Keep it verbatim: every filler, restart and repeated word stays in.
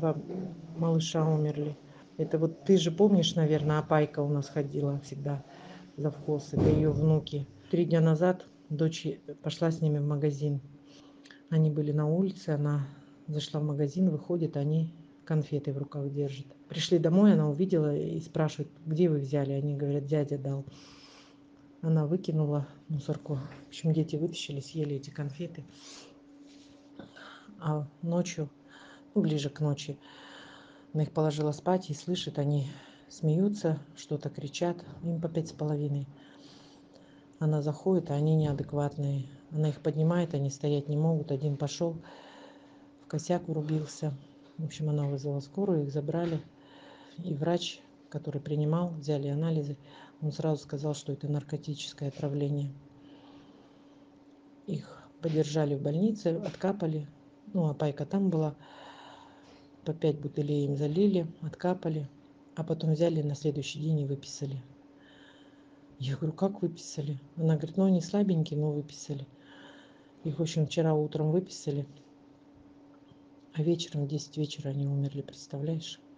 два малыша умерли. Это вот ты же помнишь, наверное, Апайка у нас ходила всегда завхоз. Это ее внуки. Три дня назад дочь пошла с ними в магазин. Они были на улице, она зашла в магазин, выходит, они конфеты в руках держат. Пришли домой, она увидела и спрашивает, где вы взяли? Они говорят, дядя дал. Она выкинула в мусорку. В общем, дети вытащили, съели эти конфеты. А ночью, ну, ближе к ночи, она их положила спать и слышит, они смеются, что-то кричат, им по пять с половиной. Она заходит, а они неадекватные. Она их поднимает, они стоять не могут. Один пошел, в косяк врубился. В общем, она вызвала скорую, их забрали. И врач, который принимал, взяли анализы, он сразу сказал, что это наркотическое отравление. Их подержали в больнице, откапали. Ну, а Пайка там была. По пять бутылей им залили, откапали. А потом взяли на следующий день и выписали. Я говорю, как выписали? Она говорит, ну они слабенькие, но выписали. Их, в общем, вчера утром выписали. А вечером в десять вечера они умерли, представляешь?